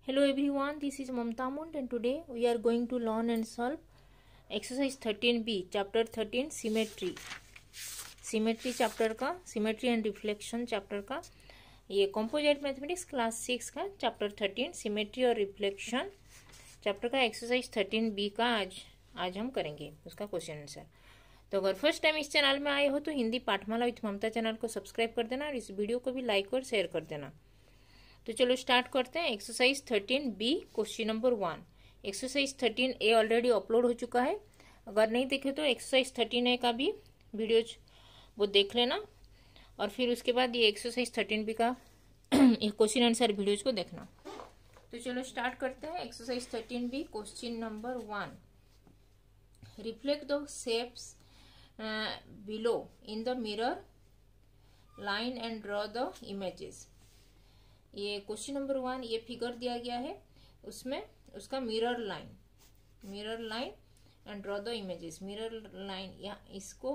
Hello everyone, this is Mamta Mund and today we are going to learn and solve exercise 13B, chapter 13 symmetry. Symmetry chapter का, symmetry and reflection chapter का, ये composite mathematics class 6 का chapter 13 symmetry और रिफ्लेक्शन chapter का exercise 13B का आज हम करेंगे उसका क्वेश्चन आंसर। तो अगर फर्स्ट टाइम इस चैनल में आए हो तो हिंदी पाठमाला विथ ममता चैनल को सब्सक्राइब कर देना और इस वीडियो को भी लाइक और शेयर कर देना। तो चलो स्टार्ट करते हैं। Exercise 13B question number 1। Exercise 13A already upload हो चुका है, अगर नहीं देखे तो एक्सरसाइज 13A का भी वीडियो वो देख लेना और फिर उसके बाद ये एक्सरसाइज 13B का एक क्वेश्चन आंसर वीडियोज को देखना। तो चलो स्टार्ट करते हैं। Exercise 13B question number 1। Reflect the shapes below in the mirror line and draw the images. ये क्वेश्चन नंबर 1, ये फिगर दिया गया है, उसमें उसका mirror line and draw the images. Mirror line यहाँ इसको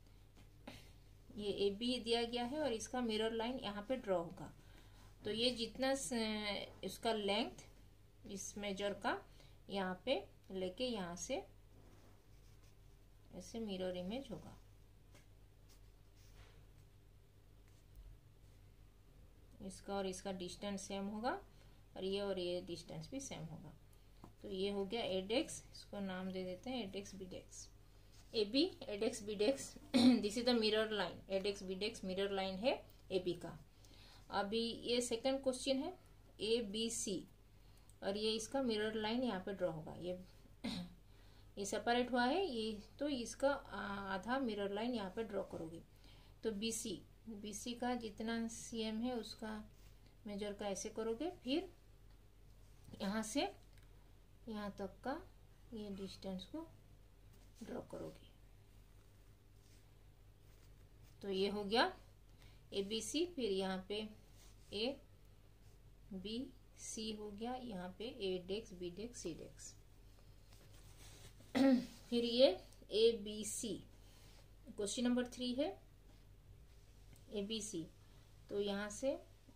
ये ए बी दिया गया है और इसका मिरर लाइन यहाँ पे ड्रॉ होगा। तो ये जितना इसका लेंथ इस मेजर का यहाँ पे लेके यहाँ से ऐसे मिरर इमेज होगा। इसका और इसका डिस्टेंस सेम होगा और ये डिस्टेंस भी सेम होगा। तो ये हो गया एडेक्स, इसको नाम दे देते हैं A dash B dash. A B A dash B dash this is the mirror line, A dash B dash mirror line है ए बी का। अभी ये सेकंड क्वेश्चन है ए बी सी और ये इसका मिरर लाइन यहाँ पे ड्रॉ होगा। ये सेपरेट हुआ है, ये तो इसका आधा मिरर लाइन यहाँ पे ड्रॉ करोगे। तो बी सी का जितना सीएम है उसका मेजर का ऐसे करोगे, फिर यहाँ से यहाँ तक का ये डिस्टेंस को ड्रॉ करोगे। तो ये हो गया ए बी सी, फिर यहाँ पे ए बी सी हो गया, यहाँ पे ए डेक्स बी डेक्स सी डेक्स। फिर ये A B C question number 3 है ए बी सी। तो यहाँ से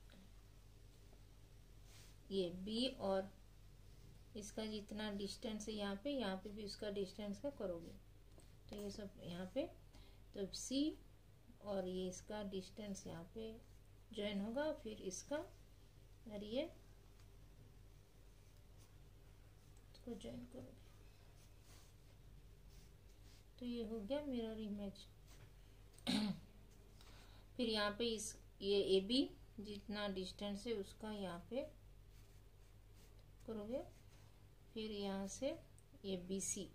ये बी और इसका जितना डिस्टेंस है यहाँ पे भी उसका डिस्टेंस का करोगे। तो ये सब यहाँ पे तो सी और ये इसका डिस्टेंस यहाँ पे ज्वाइन होगा, फिर इसका और ये इसको ज्वाइन करोगे। तो ये हो गया मिरर इमेज। फिर यहाँ पे ये ए बी जितना डिस्टेंस है उसका यहाँ पे करोगे, फिर यहाँ से ये बी सी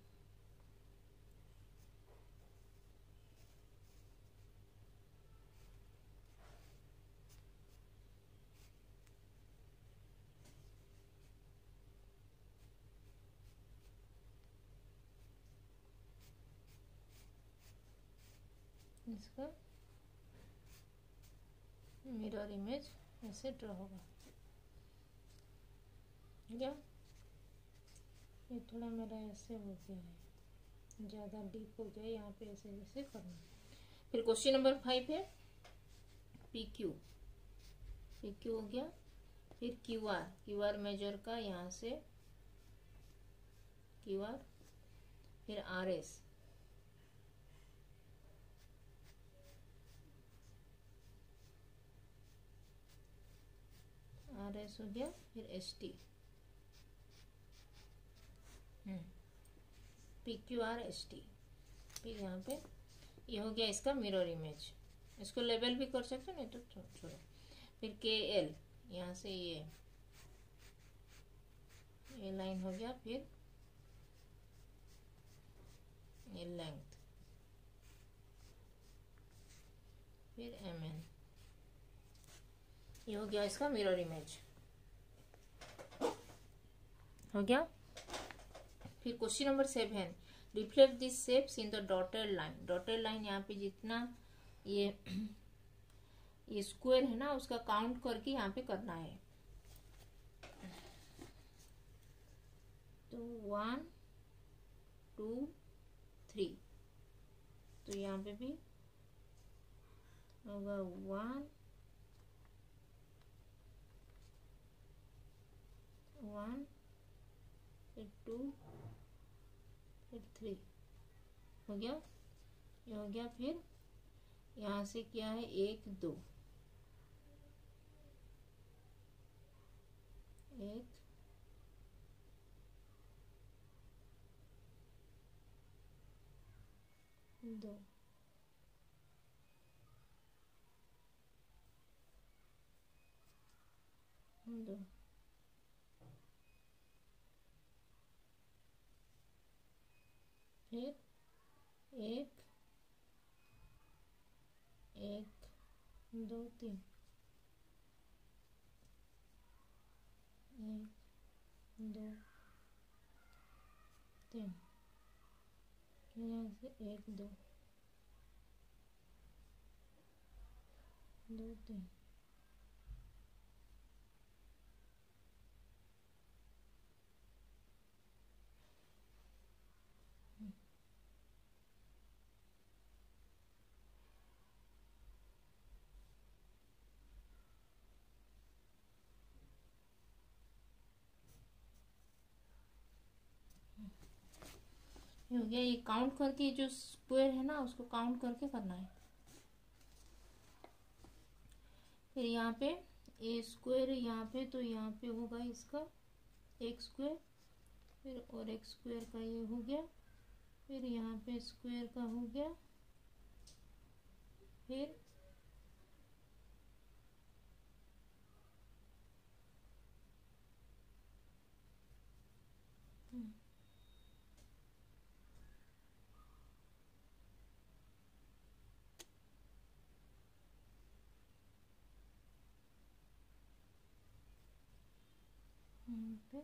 इसका मिरर इमेज ऐसे ड्रॉ होगा। क्या ये थोड़ा मेरा ऐसे हो गया है, ज़्यादा डीप हो जाए, यहाँ पे ऐसे ऐसे करना। फिर क्वेश्चन नंबर 5 है पी क्यू हो गया। फिर क्यू आर मेजर का यहाँ से क्यू आर, फिर आर एस हो गया, फिर S T P Q R S T. फिर यहाँ पे ये हो गया इसका मिरर इमेज, इसको लेबल भी कर सकते हो, नहीं तो छोड़ो। फिर के एल यहाँ से ये लाइन हो गया, फिर ये लेंथ, फिर एम एन, ये हो गया इसका मिरर इमेज हो गया। फिर question number 7, reflect this shapes in the dotted line. Dotted line यहाँ पे जितना ये स्क्वायर है ना उसका काउंट करके यहाँ पे करना है। तो 1 2 3, तो यहाँ पे भी होगा 1 1, फिर 2, फिर 3 हो गया, ये हो गया। फिर यहाँ से क्या है, 1 2, 1 2, 2, फिर 1 1 2 3, 1 2 3, यहाँ से 1 2 2 3, ये हो गया। ये काउंट करके, जो स्क्वायर है ना उसको काउंट करके करना है। फिर यहाँ पे ए स्क्वायर यहाँ पे, तो यहाँ पे होगा इसका एक स्क्वायर, फिर और एक स्क्वायर का ये हो गया, फिर यहाँ पे स्क्वायर का हो गया, फिर पे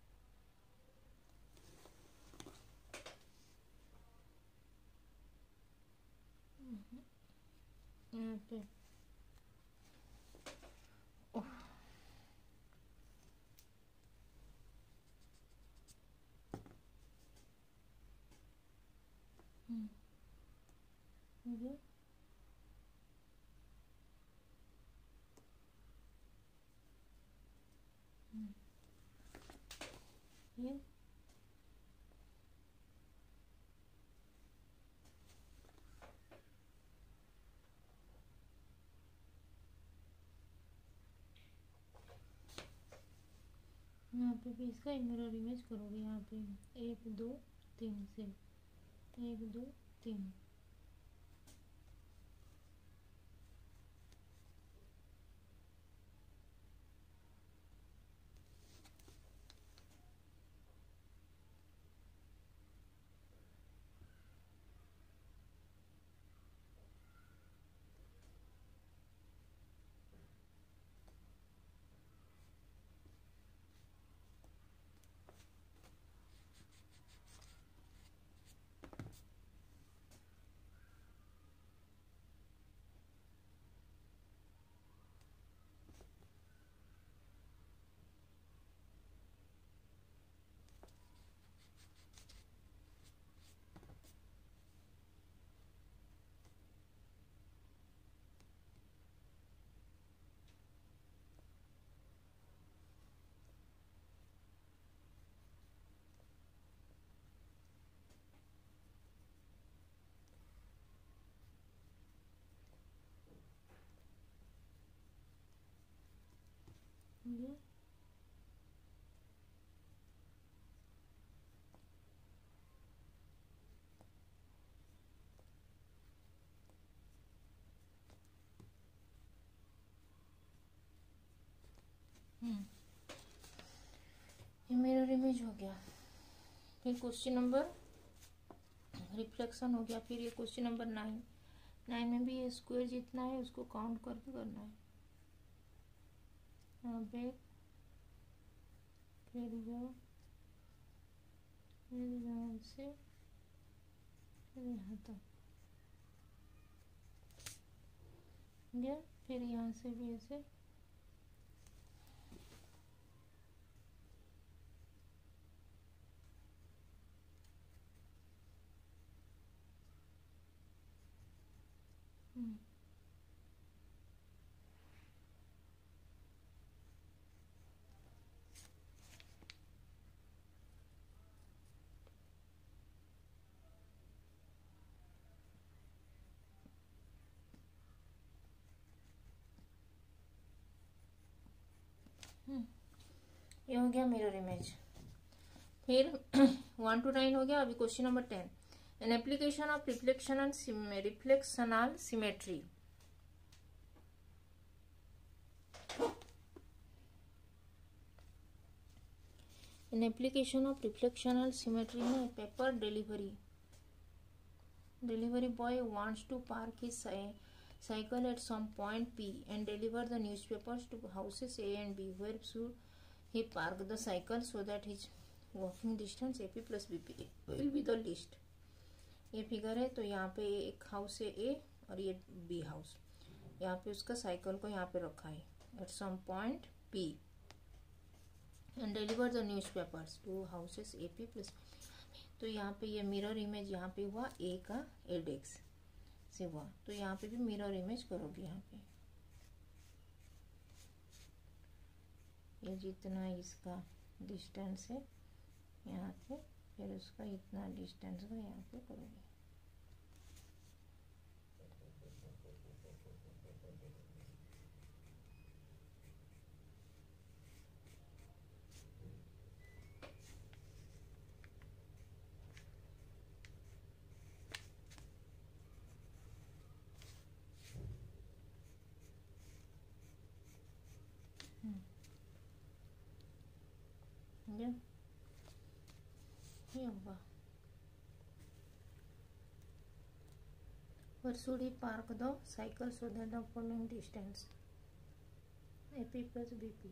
यहाँ पे ये यहाँ पे भी इसका मिरर इमेज करोगे। यहाँ पे 1 2 3 से 1 2 3, ये मिरर इमेज हो गया। फिर क्वेश्चन नंबर रिफ्लेक्शन हो गया। फिर ये क्वेश्चन नंबर 9 में भी ये स्क्वायर जितना है उसको काउंट करके करना है। यहाँ पे फिर यहाँ से फिर यहाँ तक गया। फिर यहाँ से भी ऐसे ये हो गया मिरर इमेज। फिर 1 to 9 हो गया। अभी question number 10, an application of reflectional symmetry. In application of reflectional symmetry में paper delivery boy wants to park his cycle at some point P and deliver the newspapers to houses A and B. Where should he park the cycle so that his walking distance AP plus BP will be the least? ये figure है तो यहाँ पे एक house है A और ये B house, यहाँ पे उसका साइकिल को यहाँ पे रखा है at some point P and deliver the newspapers to houses AP plus। तो यहाँ पे ये मिरर इमेज यहाँ पे हुआ A का एडेक्स से हुआ, तो यहाँ पे भी मिरर इमेज करोगे। यहाँ पे ये जितना इसका डिस्टेंस है यहाँ पे, फिर उसका इतना डिस्टेंस का यहाँ पे करोगे। ये होगा where should he park the cycle so that the following distance AP plus BP।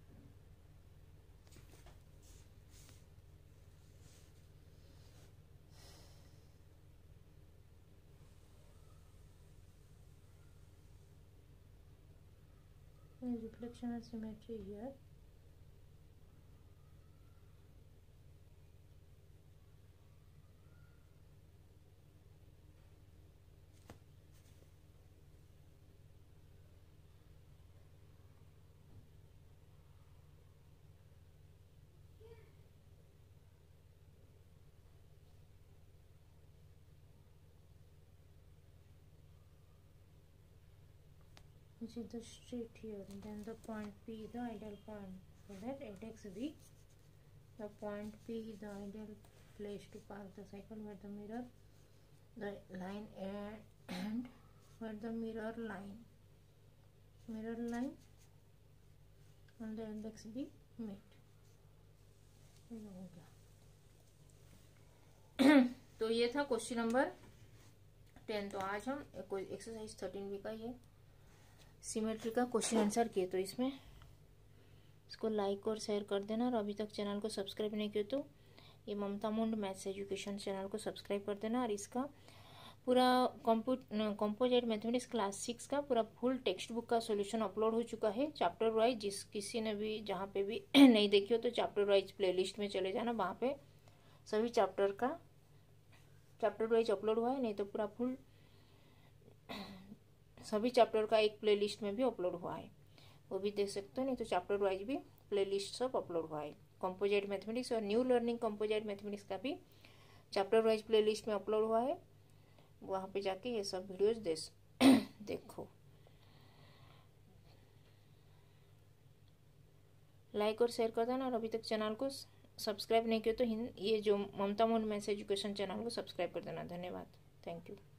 reflectional symmetry here। Which is the street here, then the point P is the ideal point, so that at x b the point P is the ideal place to park the cycle where the mirror line and where the mirror line and the index B meet। ये हो गया। तो ये था question number 10। तो आज हम exercise 13B का ये सिमेट्री का क्वेश्चन आंसर किए। तो इसमें इसको लाइक और शेयर कर देना, और अभी तक चैनल को सब्सक्राइब नहीं किया तो ये Mamta Mund maths education channel को सब्सक्राइब कर देना। और इसका पूरा कंपोजिट मैथमेटिक्स क्लास 6 का पूरा फुल टेक्स्ट बुक का सॉल्यूशन अपलोड हो चुका है चैप्टर वाइज। जिस किसी ने भी जहाँ पे भी नहीं देखी हो तो चैप्टर वाइज प्लेलिस्ट में चले जाना, वहाँ पे सभी चैप्टर का चैप्टर वाइज अपलोड हुआ है। नहीं तो पूरा फुल सभी चैप्टर का एक प्लेलिस्ट में भी अपलोड हुआ है, वो भी देख सकते हो। नहीं तो चैप्टर वाइज भी प्लेलिस्ट सब अपलोड हुआ है। कंपोजिट मैथमेटिक्स और न्यू लर्निंग कंपोजिट मैथमेटिक्स का भी चैप्टर वाइज प्लेलिस्ट में अपलोड हुआ है, वहाँ पे जाके ये सब वीडियोस देखो। लाइक और शेयर कर देना, और अभी तक चैनल को सब्सक्राइब नहीं किया तो ये जो Mamta Mund maths education channel को सब्सक्राइब कर देना। धन्यवाद, थैंक यू।